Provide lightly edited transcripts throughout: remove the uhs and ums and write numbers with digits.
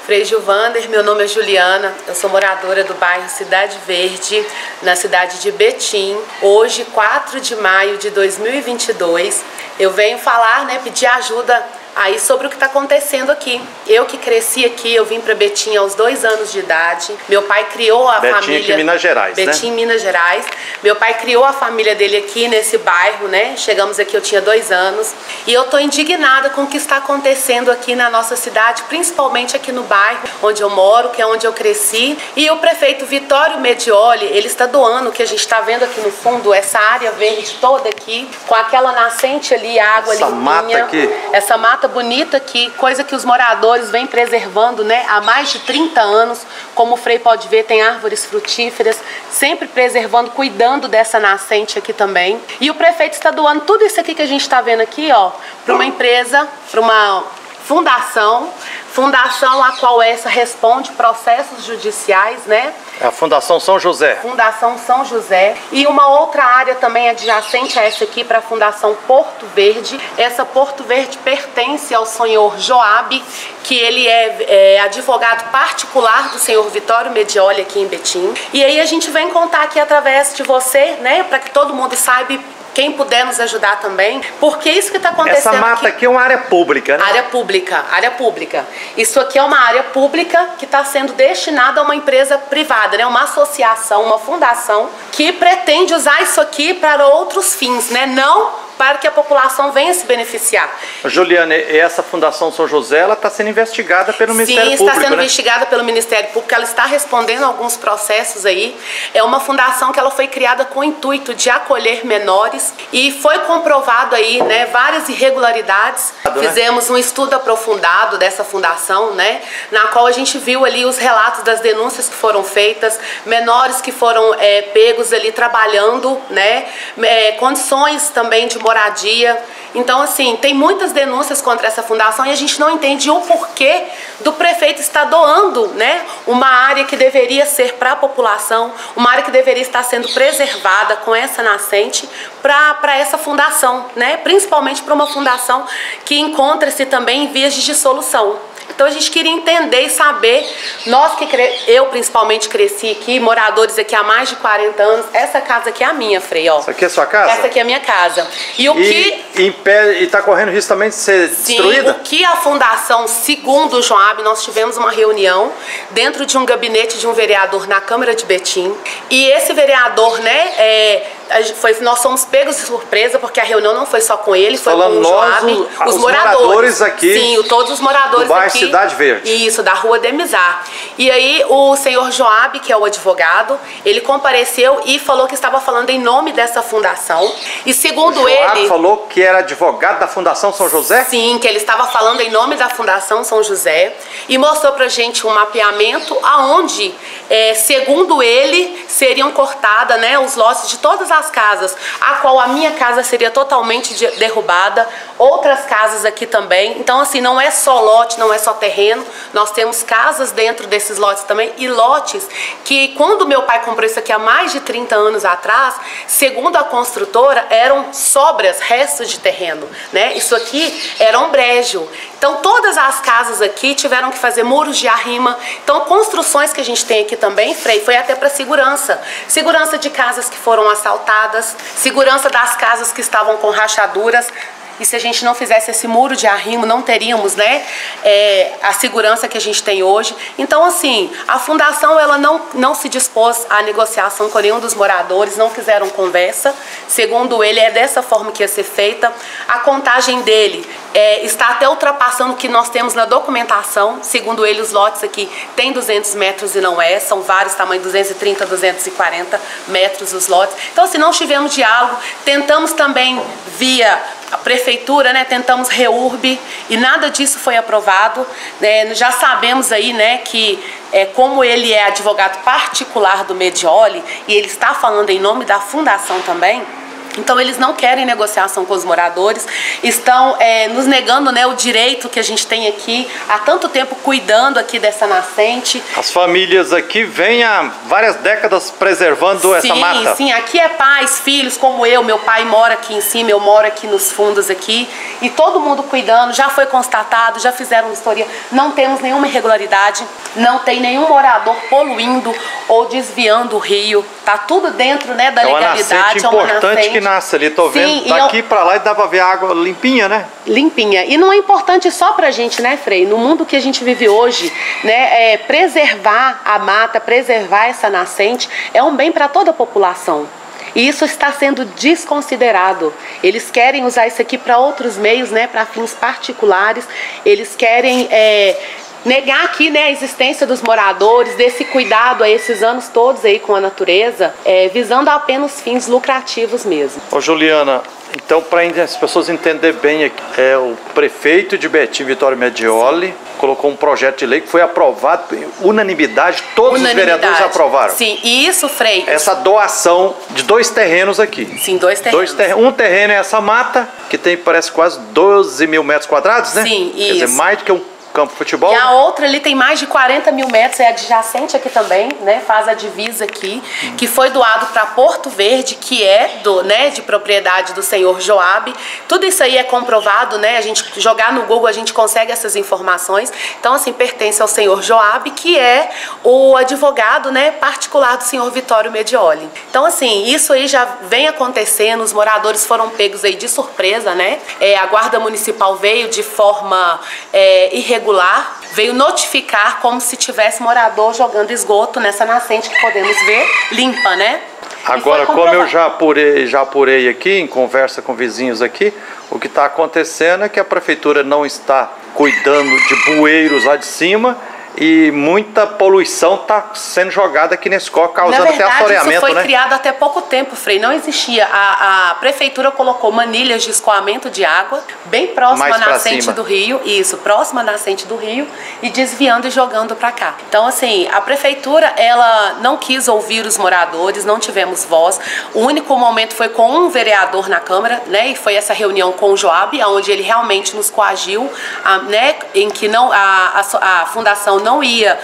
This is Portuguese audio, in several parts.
Frei Gilvander, meu nome é Juliana, eu sou moradora do bairro Cidade Verde, na cidade de Betim. Hoje, 4 de maio de 2022, eu venho falar, pedir ajuda aí sobre o que está acontecendo aqui. Eu que cresci aqui, eu vim para Betim aos 2 anos de idade. Meu pai criou a família... Betim aqui em Minas Gerais, Betim, Minas Gerais. Meu pai criou a família dele aqui nesse bairro, Chegamos aqui, eu tinha 2 anos. E eu tô indignada com o que está acontecendo aqui na nossa cidade, principalmente aqui no bairro onde eu moro, que é onde eu cresci. E o prefeito Vitório Medioli, ele está doando, o que a gente está vendo aqui no fundo, essa área verde toda aqui, com aquela nascente ali, água limpinha. Mata aqui. Essa mata bonita aqui, coisa que os moradores vêm preservando, há mais de 30 anos. Como o Frei pode ver, tem árvores frutíferas, sempre preservando, cuidando dessa nascente aqui também. E o prefeito está doando tudo isso aqui que a gente está vendo aqui, para uma empresa, para uma fundação a qual essa responde processos judiciais, A Fundação São José. Fundação São José. E uma outra área também adjacente a essa aqui, para a Fundação Porto Verde. Essa Porto Verde pertence ao senhor Joabe, que ele é advogado particular do senhor Vitório Medioli aqui em Betim. E aí a gente vem contar aqui através de você, para que todo mundo saiba, quem puder nos ajudar também, porque isso que está acontecendo. Essa mata aqui é uma área pública, Área pública. Isso aqui é uma área pública que está sendo destinada a uma empresa privada, uma associação, uma fundação que pretende usar isso aqui para outros fins, não para que a população venha se beneficiar. Juliana, essa Fundação São José, ela está sendo investigada pelo Ministério Público, Sim, está sendo investigada pelo Ministério Público, ela está respondendo a alguns processos aí. É uma fundação que ela foi criada com o intuito de acolher menores e foi comprovado aí, várias irregularidades. Fizemos um estudo aprofundado dessa fundação, na qual a gente viu ali os relatos das denúncias que foram feitas, menores que foram pegos ali trabalhando, condições também de moradia. Então, assim, tem muitas denúncias contra essa fundação e a gente não entende o porquê do prefeito estar doando, uma área que deveria ser para a população, uma área que deveria estar sendo preservada com essa nascente para essa fundação, principalmente para uma fundação que encontra-se também em vias de dissolução. Então a gente queria entender e saber, eu principalmente cresci aqui, moradores aqui há mais de 40 anos, essa casa aqui é a minha, Frei, Essa aqui é a sua casa? Essa aqui é a minha casa. E está correndo risco também de ser destruída? Sim, o que a fundação, segundo o Joab, nós tivemos uma reunião dentro de um gabinete de um vereador na Câmara de Betim, e esse vereador, nós fomos pegos de surpresa, porque a reunião não foi só com ele, foi com o Joab, os moradores aqui. Sim, todos os moradores do bairro aqui. Cidade Verde. Isso, da rua Demizar. E aí o senhor Joab, que é o advogado, ele compareceu e falou que estava falando em nome dessa fundação. E segundo ele... Joab falou que era advogado da Fundação São José? Sim, que ele estava falando em nome da Fundação São José e mostrou pra gente um mapeamento aonde, segundo ele, seriam cortadas, os lotes de todas as casas, a qual a minha casa seria totalmente derrubada, outras casas aqui também. Então, assim, não é só lote, não é só terreno, nós temos casas dentro desses lotes também, e lotes que, quando meu pai comprou isso aqui há mais de 30 anos atrás, segundo a construtora, eram sobras, restos de terreno, Isso aqui era um brejo. Então, todas as casas aqui tiveram que fazer muros de arrima. Então, construções que a gente tem aqui também, Frei, foi até para segurança. Segurança de casas que foram assaltadas, segurança das casas que estavam com rachaduras. E se a gente não fizesse esse muro de arrimo, não teríamos, a segurança que a gente tem hoje. Então, assim, a fundação, ela não se dispôs à negociação com nenhum dos moradores, não quiseram conversa. Segundo ele, é dessa forma que ia ser feita. A contagem dele está até ultrapassando o que nós temos na documentação. Segundo ele, os lotes aqui têm 200 metros e não são vários tamanhos, 230, 240 metros os lotes. Então, assim, não tivemos diálogo. Tentamos também via a prefeitura, tentamos REURB e nada disso foi aprovado. Já sabemos aí, que como ele é advogado particular do Medioli e ele está falando em nome da fundação também, Então eles não querem negociação com os moradores, estão nos negando, né, o direito que a gente tem aqui, há tanto tempo cuidando aqui dessa nascente. As famílias aqui vêm há várias décadas preservando essa mata. Sim, aqui é pais, filhos, como eu, meu pai mora aqui em cima, eu moro aqui nos fundos aqui, e todo mundo cuidando, já foi constatado, já fizeram vistoria, não temos nenhuma irregularidade, não tem nenhum morador poluindo ou desviando o rio, tá tudo dentro, né, da legalidade. É uma nascente importante que nasce ali, tô vendo, daqui pra lá e dá pra ver a água limpinha, né? Limpinha. E não é importante só pra gente, né, Frei? No mundo que a gente vive hoje, né, preservar a mata, preservar essa nascente é um bem para toda a população. E isso está sendo desconsiderado. Eles querem usar isso aqui para outros meios, né, para fins particulares. Eles querem negar aqui, né, a existência dos moradores, desse cuidado a esses anos todos aí com a natureza, visando apenas fins lucrativos mesmo. Ô Juliana, então para as pessoas entenderem bem aqui, o prefeito de Betim, Vitório Medioli, colocou um projeto de lei que foi aprovado por unanimidade, todos os vereadores aprovaram. Sim, e isso, Frei... Essa doação de 2 terrenos aqui. Sim, 2 terrenos. Um terreno é essa mata, que tem, parece, quase 12 mil metros quadrados, né? Sim, isso. Quer dizer, mais do que um campo de futebol. E a outra ali tem mais de 40 mil metros, é adjacente aqui também, né? Faz a divisa aqui, que foi doado para Porto Verde, que é de propriedade do senhor Joab. Tudo isso aí é comprovado, né? A gente jogar no Google, a gente consegue essas informações. Então, assim, pertence ao senhor Joab, que é o advogado, né, particular do senhor Vitório Medioli. Então, assim, isso aí já vem acontecendo, os moradores foram pegos aí de surpresa, né? A Guarda Municipal veio de forma irregular, veio notificar como se tivesse morador jogando esgoto nessa nascente que podemos ver limpa, né? Agora, como eu já apurei aqui, em conversa com vizinhos aqui, o que está acontecendo é que a prefeitura não está cuidando de bueiros lá de cima e muita poluição está sendo jogada aqui nesse coco, causando até assoreamento, né? Isso foi criado até pouco tempo, Frei. Não existia. A prefeitura colocou manilhas de escoamento de água bem próxima à nascente do rio. Isso, próxima à nascente do rio e desviando e jogando para cá. Então, assim, a prefeitura, ela não quis ouvir os moradores, não tivemos voz. O único momento foi com um vereador na Câmara, né? E foi essa reunião com o Joab, onde ele realmente nos coagiu, né? Em que não, a fundação não ia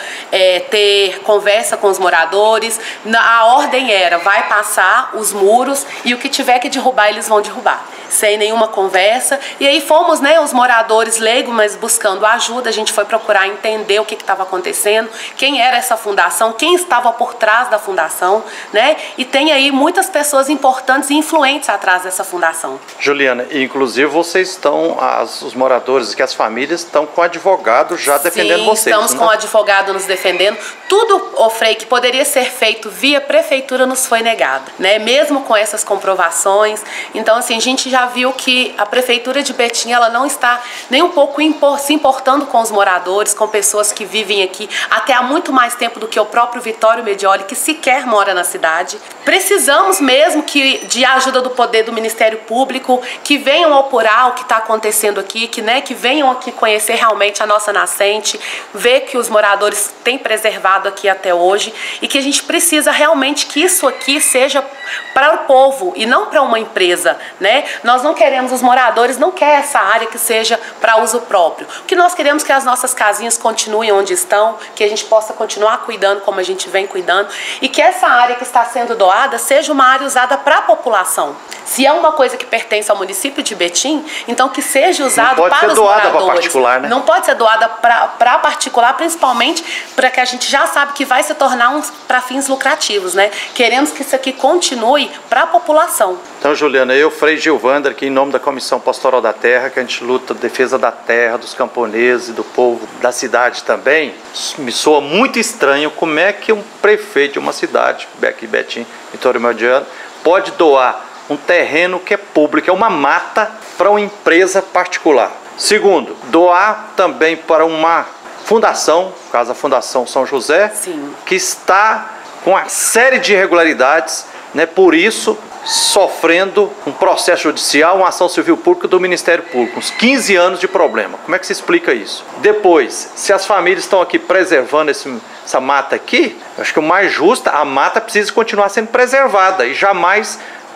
ter conversa com os moradores. A ordem era, vai passar os muros e o que tiver que derrubar, eles vão derrubar. Sem nenhuma conversa. E aí fomos, né, os moradores leigos, mas buscando ajuda. A gente foi procurar entender o que estava acontecendo, quem era essa fundação, quem estava por trás da fundação, né? E tem aí muitas pessoas importantes e influentes atrás dessa fundação. Juliana, inclusive vocês estão, os moradores aqui, as famílias, estão com advogado já defendendo vocês. Estamos com advogado nos defendendo. Tudo, Frei, que poderia ser feito via prefeitura nos foi negado, né? Mesmo com essas comprovações. Então, assim, a gente já viu que a prefeitura de Betim, ela não está nem um pouco se importando com os moradores, com pessoas que vivem aqui até há muito mais tempo do que o próprio Vitório Medioli, que sequer mora na cidade. Precisamos mesmo de ajuda do poder do Ministério Público, que venham apurar o que está acontecendo aqui, que venham aqui conhecer realmente a nossa nascente, ver que os moradores têm preservado aqui até hoje e que a gente precisa realmente que isso aqui seja para o povo e não para uma empresa, né? Nós não queremos, os moradores não querem essa área que seja para uso próprio. O que nós queremos é que as nossas casinhas continuem onde estão, que a gente possa continuar cuidando como a gente vem cuidando e que essa área que está sendo doada seja uma área usada para a população. Se é uma coisa que pertence ao município de Betim, então que seja usado para os moradores. Não pode ser doada para particular, né? Não pode ser doada para particular, principalmente para que a gente já sabe que vai se tornar para fins lucrativos, né? Queremos que isso aqui continue para a população. Então, Juliana, eu, Frei Gilvander, aqui em nome da Comissão Pastoral da Terra, que a gente luta a defesa da terra, dos camponeses e do povo da cidade também, me soa muito estranho como é que um prefeito de uma cidade, aqui em Betim, Vitório Medioli, pode doar um terreno que é público, é uma mata, para uma empresa particular. Segundo, doar também para uma fundação, no caso a Fundação São José, sim, que está com uma série de irregularidades, né, por isso sofrendo um processo judicial, uma ação civil pública do Ministério Público, uns 15 anos de problema. Como é que se explica isso? Depois, se as famílias estão aqui preservando essa mata aqui, eu acho que o mais justo, a mata precisa continuar sendo preservada e jamais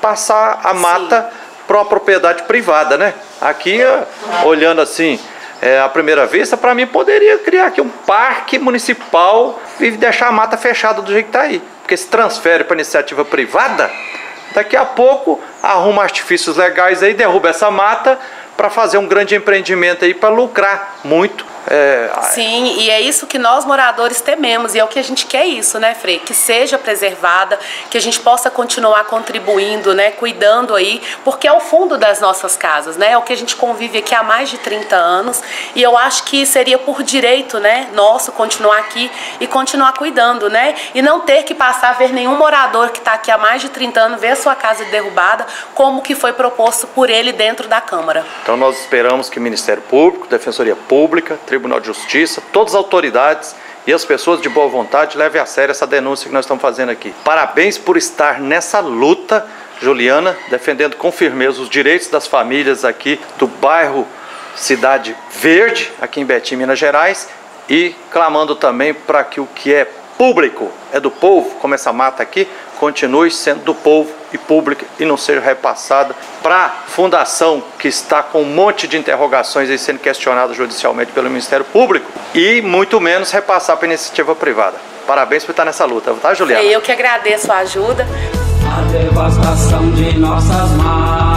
repassar a mata para uma propriedade privada, né? Aqui, olhando assim, à primeira vista, para mim poderia criar aqui um parque municipal e deixar a mata fechada do jeito que está aí. Porque se transfere para iniciativa privada, daqui a pouco arruma artifícios legais aí, derruba essa mata para fazer um grande empreendimento aí para lucrar muito. Sim, e é isso que nós moradores tememos, e é o que a gente quer isso, né, Frei? Que seja preservada, que a gente possa continuar contribuindo, né, cuidando aí, porque é o fundo das nossas casas, né? É o que a gente convive aqui há mais de 30 anos, e eu acho que seria por direito, né, nosso continuar aqui e continuar cuidando, né? E não ter que passar a ver nenhum morador que está aqui há mais de 30 anos ver a sua casa derrubada, como que foi proposto por ele dentro da Câmara. Então nós esperamos que o Ministério Público, Defensoria Pública, Tribunal de Justiça, todas as autoridades e as pessoas de boa vontade levem a sério essa denúncia que nós estamos fazendo aqui. Parabéns por estar nessa luta, Juliana, defendendo com firmeza os direitos das famílias aqui do bairro Cidade Verde, aqui em Betim, Minas Gerais, e clamando também para que o que é público, é do povo, como essa mata aqui, continue sendo do povo e pública e não seja repassada para a fundação que está com um monte de interrogações aí sendo questionada judicialmente pelo Ministério Público e muito menos repassar para iniciativa privada. Parabéns por estar nessa luta, tá, Juliana? Eu que agradeço a ajuda. A devastação de nossas matas.